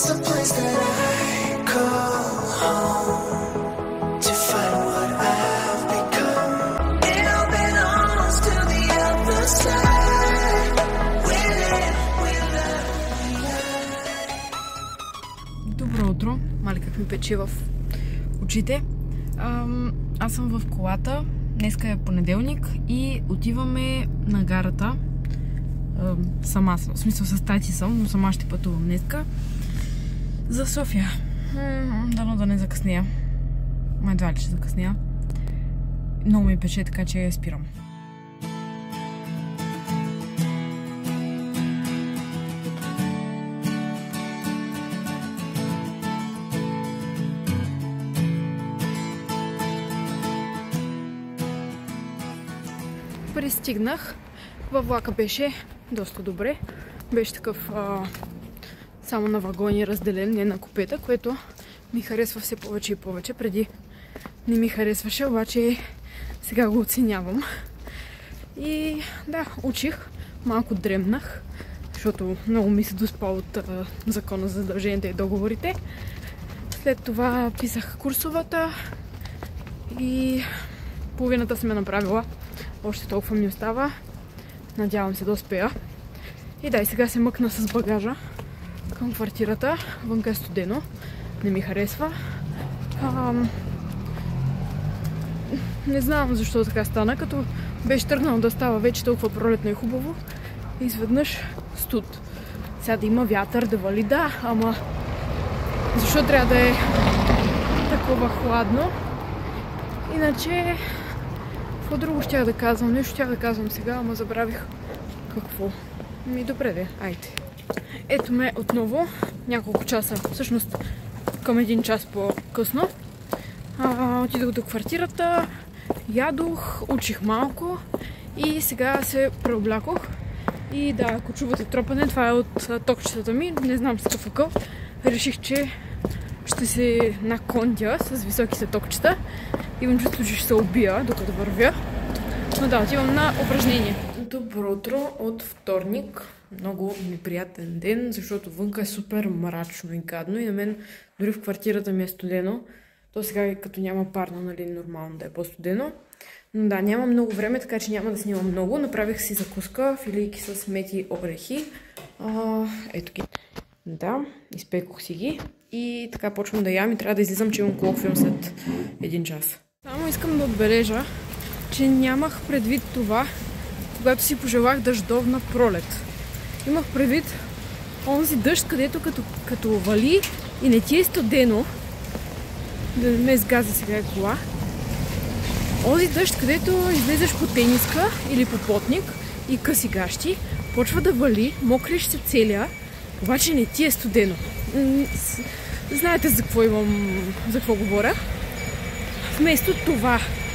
It's the place that I call home to find what I've become. It'll belongs to the other side. Добро утро! Мали как ми пече в очите. Аз съм в колата. Днеска е понеделник и отиваме на гарата. Сама съм. В смисъл с тати съм, но сама ще пътувам днеска. За София. Дано да не закъсня. Едва ли ще закъсня. Много ми пече, така че спирам. Пристигнах. Във влака беше доста добре. Беше такъв само на вагони разделен, не на купета, което ми харесва все повече и повече. Преди не ми харесваше, обаче сега го оценявам. И да, учих. Малко дремнах, защото много ми се доспа от закона за задълженията и договорите. След това писах курсовата и половината сме направила. Още толкова ми остава. Надявам се да успея. И да, и сега се мъкна с багажа към квартирата. Вънка е студено. Не ми харесва. Не знам защо така стана. Като беше тръгнало да става вече толкова пролетно и хубаво. Изведнъж студ. Сега да има вятър, да вали, да, ама защо трябва да е такова хладно? Иначе какво друго щях да казвам? Нещо щях да казвам сега, ама забравих какво. Добре де, айде. Ето ме отново. Няколко часа, всъщност към 1 час по-късно. Отидох до квартирата, ядох, учих малко и сега се преоблякох. И да, ако чувате тропане, това е от токчетата ми. Не знам с какъв акъл. Реших, че ще се накондя с високите токчета. Имам чувство, че ще се убия, докато вървя. Но да, отивам на упражнение. Добро утро от вторник. Много неприятен ден, защото вънка е супер мрачно и гадно. И на мен дори в квартирата ми е студено. То сега като няма парно, нали, нормално да е по-студено. Но да, няма много време, така че няма да снимам много. Направих си закуска, филийки с мети орехи. Ето ги. Да, изпекох си ги. И така почвам да ям и трябва да излизам, че имам колоквиум след 1 час. Само искам да отбележа, че нямах предвид това, когато си пожелах дъждовна пролет. Имах предвид онзи дъжд, където като вали и не ти е студено, да не ме сгази сега е кола. Онзи дъжд, където излезеш по тениска или по потник и къси гащи, почва да вали, мокриш се целия, обаче не ти е студено. Знаете за какво говоря. Вместо това.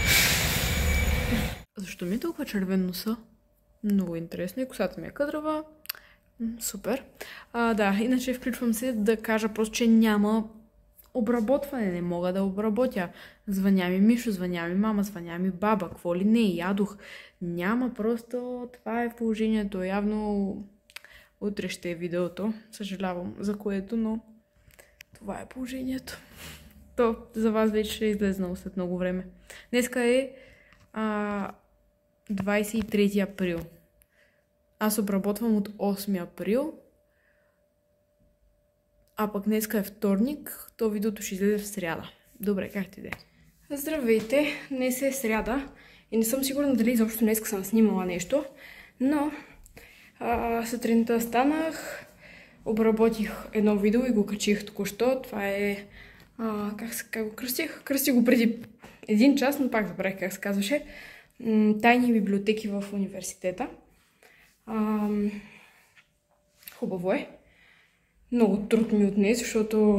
Защо ми е толкова червен носа? Много интересно. И косата ми е къдрава. Супер. Да, иначе включвам се да кажа просто, че няма обработване. Не мога да обработя. Звъня ми Мишо, звъня ми мама, звъня ми баба. Какво ли не, ядох. Няма, просто това е положението. Явно утре ще е видеото. Съжалявам за което, но това е положението. То за вас вече ще е излезнало след много време. Днеска е 23 април. Аз обработвам от 8 април. А пък днеска е вторник. То видеото ще излезе в сряда. Добре, как ти де? Здравейте! Днес е сряда. И не съм сигурна дали изобщо днеска съм снимала нещо. Но сутринта станах. Обработих едно видео и го качих току-що. Това е... как го кръстих? Кръстих го преди 1 час, но пак забравих как се казваше. Тайни библиотеки в университета. Хубаво е. Много труд ми отне, защото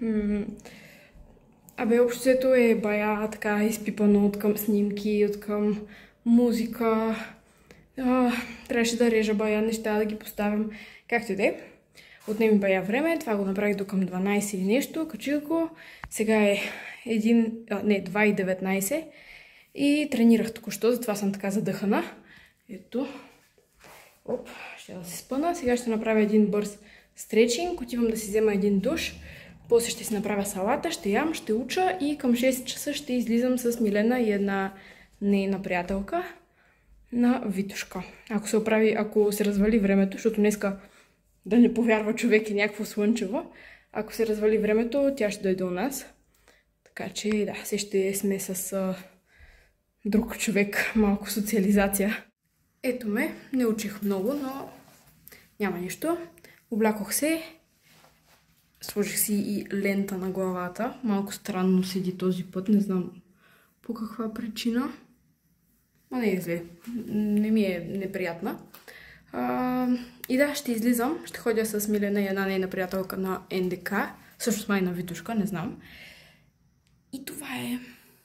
общото е бая така изпипано от към снимки, от към музика. Трябваше да режа бая неща, да ги поставям както и да е. Отне ми бая време, това го направих до към 12 или нещо, качих го. Сега е 2:19 и тренирах току-що, затова съм така задъхана. Ето. Оп, ще да се спъна. Сега ще направя един бърз стречинг, отивам да си взема един душ, после ще си направя салата, ще ям, ще уча и към 6 часа ще излизам с Милена и една нейна приятелка на Витошка. Ако се развали времето, защото днеска да не повярва човек е някакво слънчево, ако се развали времето, тя ще дойде у нас. Така че да, все ще сме с друг човек, малко социализация. Ето ме, не учих много, но няма нищо. Облякох се, сложих си и лента на главата. Малко странно седи този път, не знам по каква причина. Но не е зле, не ми е неприятна. И да, ще излизам, ще ходя с Милена и една нейна приятелка на НДК, също с май на Витошка, не знам. И това е.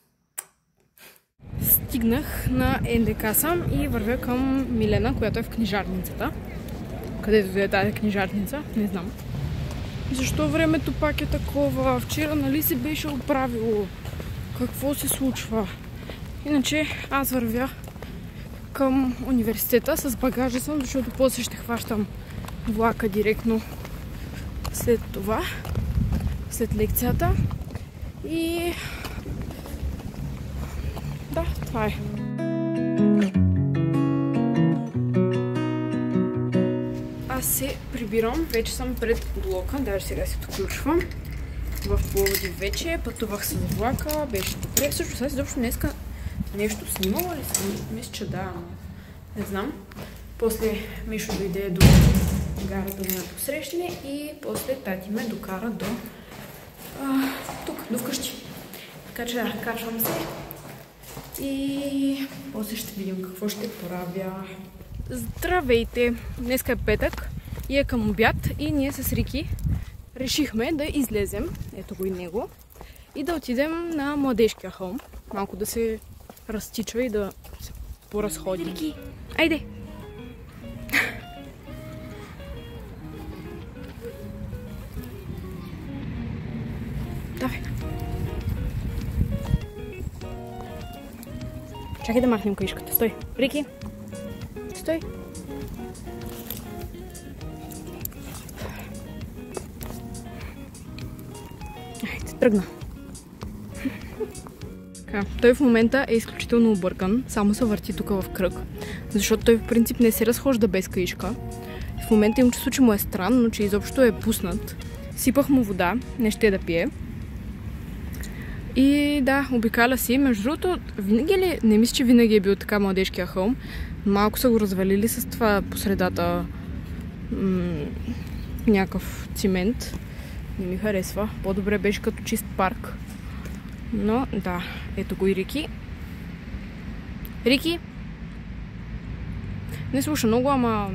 Стигнах на НДК сам и вървя към Милена, която е в книжарницата. Където е тази книжарница, не знам. Защо времето пак е такова? Вчера нали се беше оправило? Какво се случва? Иначе аз вървя към университета с багажа съм, защото после ще хващам влака директно след това, след лекцията. И да, това е. Аз се прибирам, вече съм пред блока, даже сега се включвам. В Пловдив вече, пътувах с влака, беше добре. Също сега изобщо днеска нещо снимала ли съм? Мисля, че да, но не знам. После Мишо дойде до гарата да ме посрещне и после тати ме докара до тук, до вкъщи. Така че да, качвам се и после ще видим какво ще правя. Здравейте! Днеска е петък и е към обяд и ние с Рики решихме да излезем, ето го и него, и да отидем на Младежкия хълм. Малко да се разтичва и да се поразходим. Рики, айде! Давай! Чакай да махнем каишката. Стой! Рики! Стой! Айде, тръгна! Той в момента е изключително объркан, само се върти тук в кръг, защото той в принцип не се разхожда без каишка. В момента им чувство, че му е странно, че изобщо е пуснат. Сипах му вода, не ще да пие. И да, обикаля си. Между другото, винаги ли, не мисля, че винаги е бил така Младежкия хълм. Малко са го развалили с това по средата някакъв цимент. Не ми харесва. По-добре беше като чист парк. Но да, ето го и Рики. Рики! Не слуша много, ама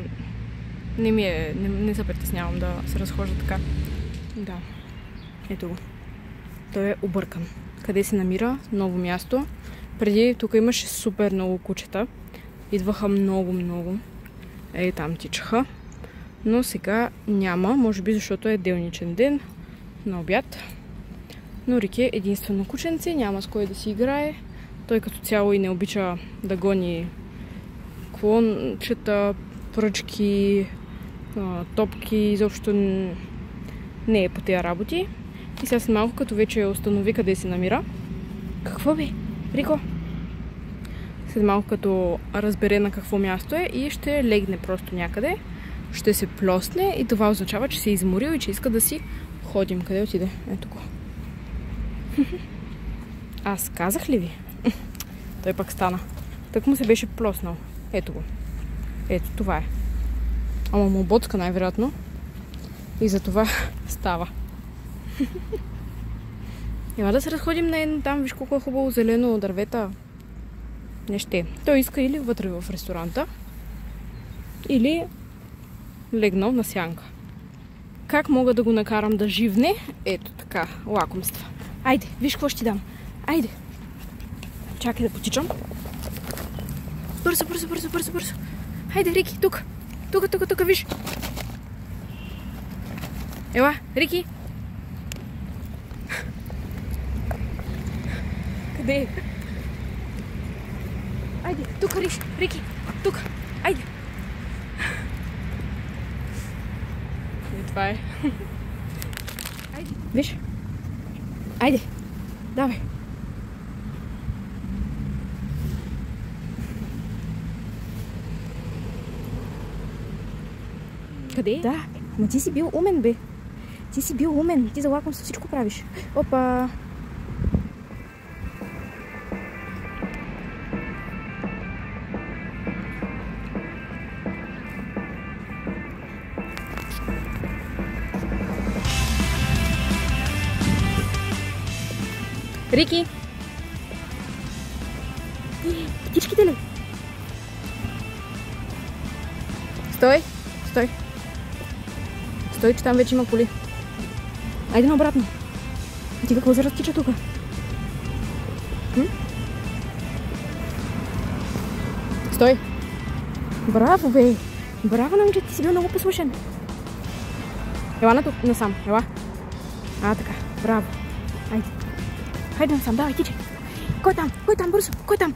не се притеснявам да се разхожда така. Да, ето го. Той е объркан. Къде се намира? Ново място. Преди тук имаше супер много кучета. Идваха много. Ей, там тичаха. Но сега няма, може би защото е делничен ден на обяд. Но Рики е единствено кученце, няма с кой да си играе. Той като цяло и не обича да гони клончета, пръчки, топки, изобщо не е по тези работи. И сега след малко, като вече установи къде се намира. Какво бе? Рико? След малко, като разбере на какво място е и ще легне просто някъде. Ще се плосне и това означава, че се е изморил и че иска да си ходим. Къде отиде? Ето го. Аз казах ли ви? Той пък стана. Так му се беше плоснал. Ето го. Ето, това е. Ама му боцка най-вероятно. И за това става. Няма да се разходим на едно там. Виж колко е хубаво зелено дървета. Не ще. Той иска или вътре в ресторанта, или легнал на сянка. Как мога да го накарам да живне? Ето така, лакомства. Айде, виж какво ще ти дам. Айде. Чакай да потичам. Бързо. Айде, Рики, тук. Тук, виж. Ела, Рики. Къде е? Айде, тук, Рики. Тук. Айде. Това е. Айде. Виж. Айде. Давай. Къде? Да. Ма ти си бил умен, бе. Ти си бил умен. Ти за лакомство всичко правиш. Опа. Рики! Птичките ли? Стой! Стой! Стой, че там вече има коли. Айде наобратно. Ти какво се разтича тук? Стой! Браво, бе! Браво, момче, ти си бил много послушен. Ела на тук, насам. Ела. Така. Браво. Айде. Хайде насам, давай, тичай. Кой там? Кой там, бързо? Кой там?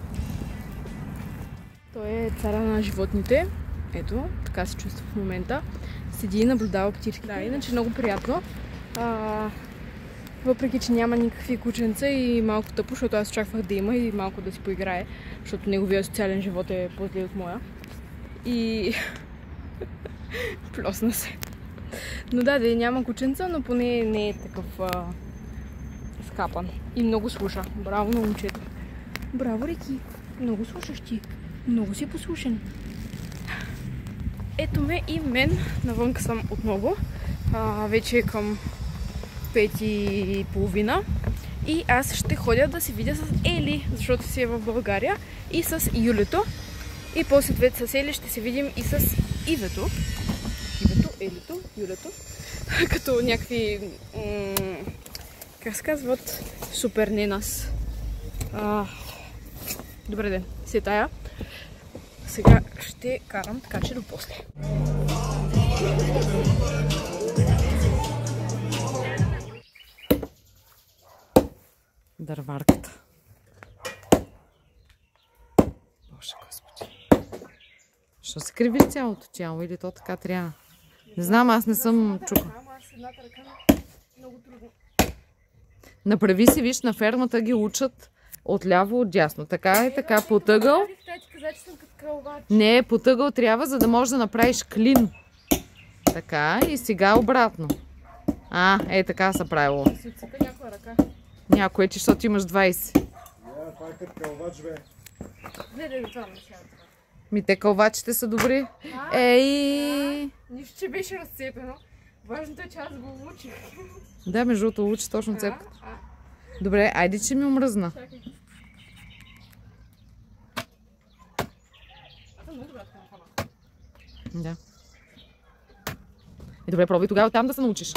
Той е цара на животните. Ето, така се чувства в момента. Седи и наблюдава птички. Да, иначе много приятно. Въпреки, че няма никакви кученца и малко тъпо, защото аз очаквах да има и малко да си поиграе, защото неговия социален живот е по-зле от моя. И плосна се. Но да, няма кученца, но поне не е такъв скапан. И много слуша. Браво на момчето. Браво, Рики. Много слушаш ти. Много си послушен. Ето ме и мен. Навънка съм отново. Вече е към 5:30. И аз ще ходя да се видя с Ели, защото си е в България. И с Юлето. И после двете с Ели ще се видим и с Ивето. Ивето, Елито, Юлето. Като някакви... как се казват? Супер ненас. Добре ден, си е тая. Сега ще карам, така че до после. Дърварката. Боже Господи. Що се криви цялото тяло или то така трябва? Не знам, аз не съм чука. Направи си, виж, на фермата ги учат отляво, отдясно. Така е, така, по тъгъл. Не, по тъгъл трябва, за да можеш да направиш клин. Така, и сега обратно. Така са правило. Някой, че защото имаш 20. Това е като кълвач, бе. Те кълвачите са добри. Нищо, че беше разцепено. Важното е, че аз го учих. Да, между другото учи точно цепката. Добре, айде, че ми омръзна. Да. Добре, пробвай тогава там да се научиш.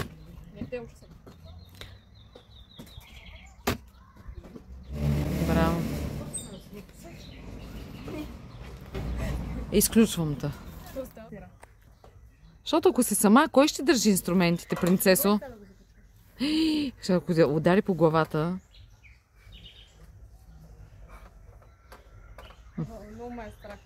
Браво. Изключвам те. Защото ако си сама, кой ще държи инструментите, принцесо? Ако удари по главата. Много ме е страх.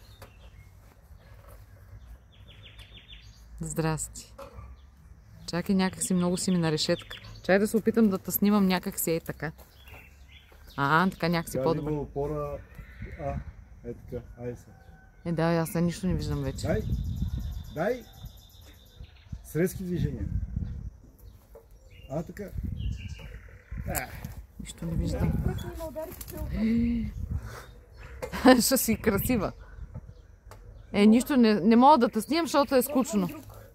Здрасти. Чакай, някакси много си ми на решетка. Чакай да се опитам да те снимам някакси е така. Така някакси по-добре. Опора... така, айде се. Да, аз нищо не виждам вече. Дай! С резки движения. Така. Нищо не виждам. Ще си красива. Нищо не мога да те снимам, защото е скучно.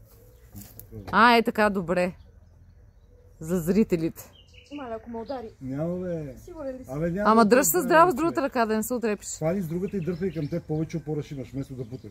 Така, добре. За зрителите. Маля, ако ме удари. Няма, бе. Сигурен ли си? Ама дръж се здраво с другата ръка, да не се отрепиш. Свали с другата и дърпай към теб, повече опора ще имаш, вместо да буташ.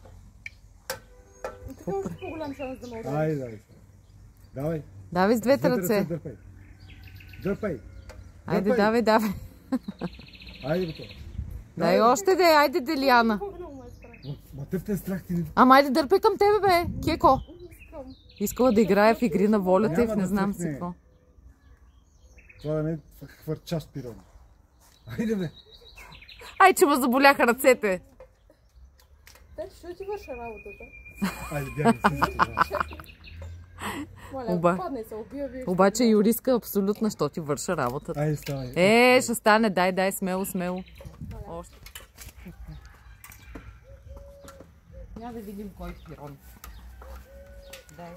Така още по-голям шанс да ме удари. Айде. Давай. Давай с двете ръце. Дърпай. Айде, давай. Айде, бе. Дай още де, айде, Делиана. Ма те е страх ти. Ама айде, дърпай към тебе, бе. Кеко. Искала да играе в игри на волята и в не знам си какво. Това да не хвърчаш пирон. Айде, бе. Че му заболяха ръцете. Ще ти върша работата. Айде, бягай си. Обаче юристка абсолютно, що ти върша работата. Айде, ставай. Ще стане, дай, смело. Още. Няма да видим кой пирон. Дай.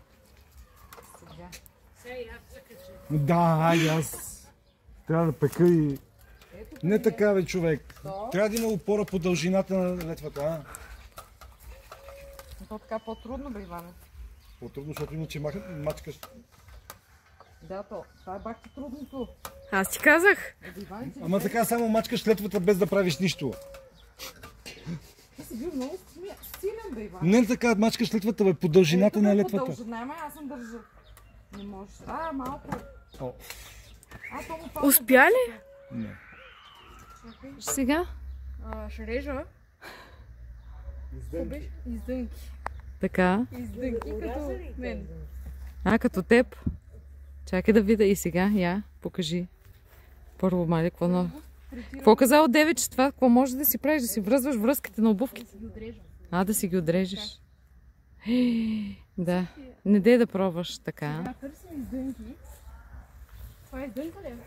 Сега. Да, айде, аз трябва да пека и... Не така, бе, човек. Трябва да има опора по дължината на летвата, а? То така по-трудно, бе, Иване. По-трудно, защото иначе мачкаш. Да, това е бахти трудното. Аз ти казах. Ама така само мачкаш летвата без да правиш нищо. Ти си бил много силен, бе, Иван. Не така мачкаш летвата, бе, по дължината на летвата. По дължина, аз съм държа. Не можеш. Малко. О. Успя ли? Не. Сега? Ще режа. Издънки. Така. Издънки като мен. Като теб. Чакай да видя и сега. Я, покажи. Първо, мали, какво казал Деве, че това, какво може да си правиш? Да си връзваш връзките на обувките? Да си ги отрежеш. Да. Не дей да пробваш така. Търсим издънки. Това е издънка ли?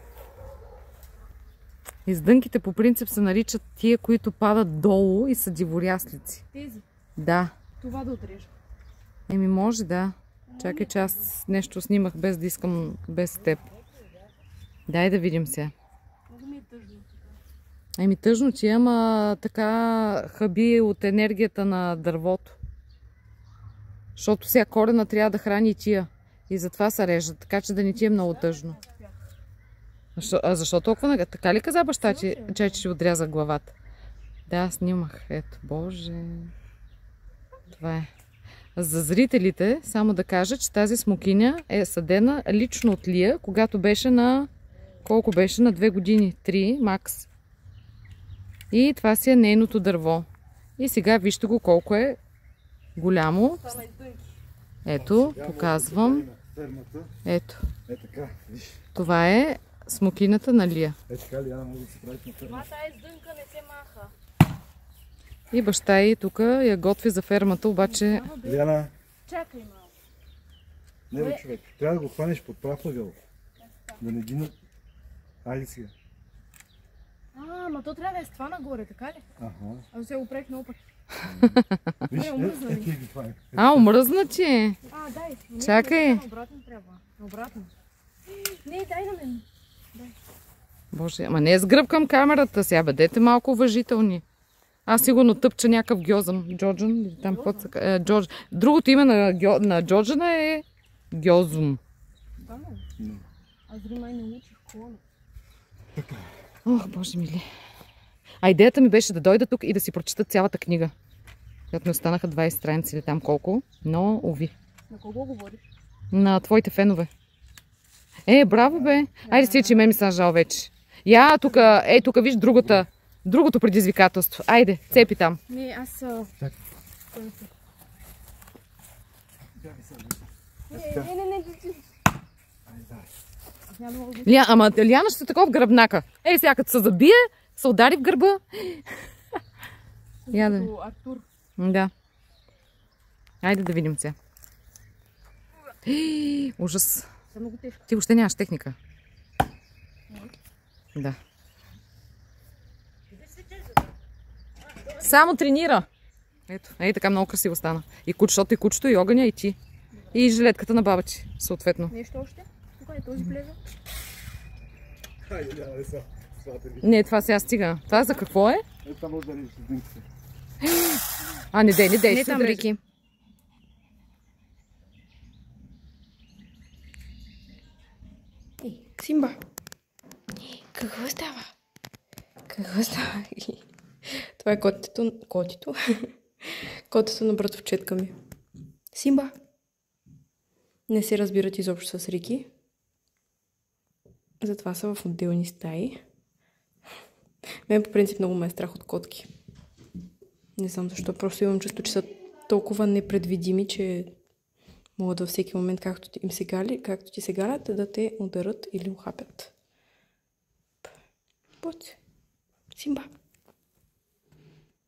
Издънките по принцип се наричат тия, които падат долу и са диворяслици. Тези? Да. Това да отрежа. Може, да. Чакай, че аз нещо снимах без да искам без теб. Дай да видим сега. Много ми е тъжно. Тъжно ти, ама така хъби от енергията на дървото. Защото сега корена трябва да храни и тия. И затова се режат, така че да не ти е много тъжно. Защо толкова? Така ли каза баща, че ще отряза главата? Да, снимах. Ето, боже. Това е. За зрителите, само да кажа, че тази смокиня е съдена лично от Лия, когато беше на... Колко беше? На 2 години. 3, макс. И това си е нейното дърво. И сега вижте го колко е голямо. Ето, показвам. Ето. Така, виж. Това е смокината на Лия. Така ли, може да се правиш на фермата? Тази издънка не се маха. И баща й тук я готви за фермата, обаче... Лиана. Чакай малко. Не, бе, човек. Трябва да го хванеш под прав ъгъл. Да не ги... Айде сега. Ма то трябва да е с това нагоре, така ли? Аз се го правих много пъти. Виж, омръзна ми. ги хване. Омръзна ти. Дай. Чакай. Обратно трябва. Обратно. Не, дай на мен. Боже, ама не е с гръб към камерата сега, бъдете малко уважителни. Аз сигурно тъпча някакъв гьозъм. Джорджан? Там Джордж. Другото име на Джорджана е гьозум. Аз дори май не учих кола. Ох, боже мили. Идеята ми беше да дойда тук и да си прочета цялата книга. Когато ми останаха 20 страници или там колко, но уви. На кого говориш? На твоите фенове. Браво бе! Айде си, че ме ми са жал вече. Тук виж другото предизвикателство. Айде, цепи там. Не, аз... Не. Ама Лиана ще е такова в гръбнака. Сега като се забие, се удари в гърба. Артур. Да. Айде да видим сега. Ужас. Много тежко. Ти въобще нямаш техника. Да. Само тренира. Ето, така много красиво стана. И кучето, и огъня, и ти. И жилетката на баба ти, съответно. Нещо още? Тук е този плеза. Не, това сега стига. Това за какво е? Това може да режеш дънките. Не дей. Не там, Рики. Симба. Какво става? Това е котето. Котето на братовчетка ми. Симба. Не се разбират изобщо с Рики. Затова са в отделни стаи. Мен по принцип много ме е страх от котки. Не знам защо. Просто имам чувство, че са толкова непредвидими, че могат във всеки момент, както ти се галят, да те ударат или ухапят. Поци. Симба.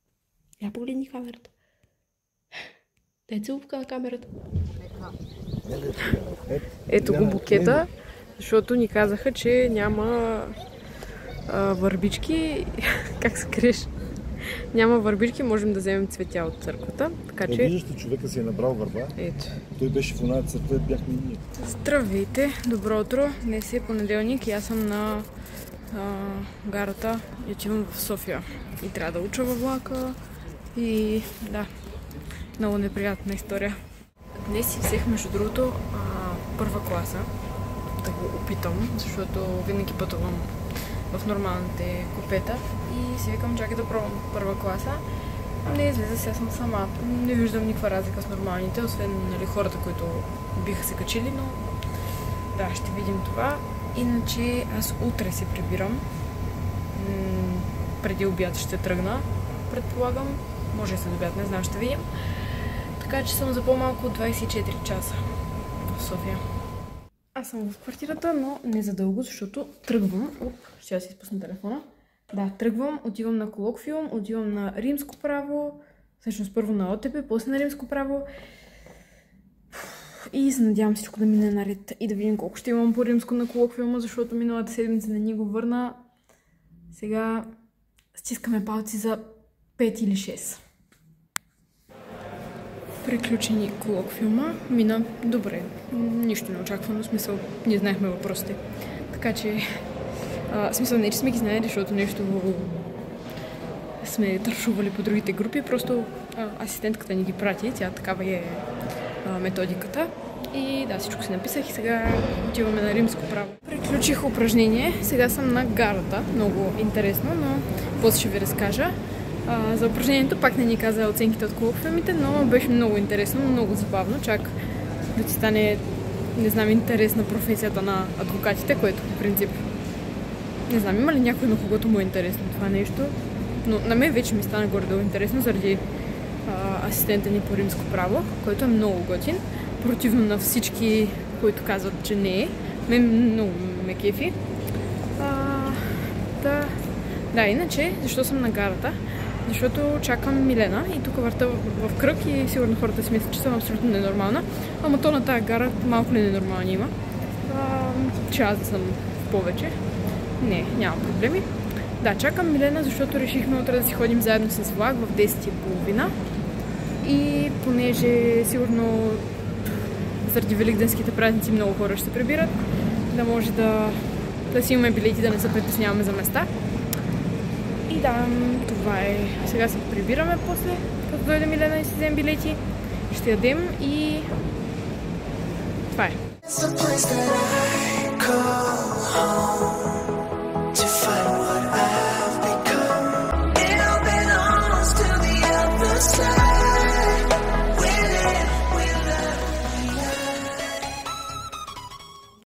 Я погледни камерата. Дай целувка на камерата. Ето го букета, защото ни казаха, че няма върбички. Как се криеш? Няма върбички, можем да вземем цветя от църквата. Така че... Виждаш ли, човека си е набрал върба? Ето. Той беше в оная църква, бяхме и ние. Здравейте, добро утро. Днес е понеделник и аз съм на гарата и отивам в София. И трябва да уча във влака. И да, много неприятна история. Днес си взех, между другото, първа класа да го опитам, защото винаги пътувам в нормалните купета и си викам, чакай да пробвам първа класа. Не излиза, сега съм сама. Не виждам никаква разлика с нормалните, освен хората, които биха се качили, но да, ще видим това. Иначе аз утре се прибирам. Преди обяд ще тръгна, предполагам. Може и след обяд, не знам, ще видим. Така че съм за по-малко от 24 часа в София. Аз съм в квартирата, но не задълго, защото тръгвам. Ще си изпусна телефона. Да, тръгвам, отивам на колоквиум, отивам на римско право, всъщност първо на ОТП, после на римско право. И се надявам всичко да мине наред и да видим колко ще имам по римско на колоквиума, защото миналата седмица не ни го върна. Сега стискаме палци за 5 или 6. Приключени колоквиума, мина добре. Нищо не очаквано, смисъл, ние знаехме въпросите. Така че, смисъл не, че сме ги знаели, защото нещо сме тършували по другите групи, просто асистентката ни ги прати, тя такава е методиката. И да, всичко си написах и сега отиваме на римско право. Приключих упражнение, сега съм на гарата, много интересно, но после ще ви разкажа. За упражнението пак не ни каза оценките от колоквиумите, но беше много интересно, много забавно, чак да ти стане, не знам, интересна професията на адвокатите, което по принцип, не знам, има ли някой, на когото му е интересно това нещо, но на мен вече ми стана горе-долу интересно заради асистента ни по римско право, който е много готин, противно на всички, които казват, че не е. Мен много ме кефи. Да, иначе, защо съм на гарата? Защото чакам Милена и тук върта в кръг и сигурно хората си мислят, че съм абсолютно ненормална. Ама то на тая гара малко ли ненормални има. Че аз да съм повече. Не, нямам проблеми. Да, чакам Милена, защото решихме утре да си ходим заедно с влак в 10:30. И понеже сигурно заради великденските празници много хора ще се прибират, да може да си имаме билети, да не се притесняваме за места. И да, това е. Сега се прибираме после, като дойде Милена и си вземем билети. Ще ядем и това е.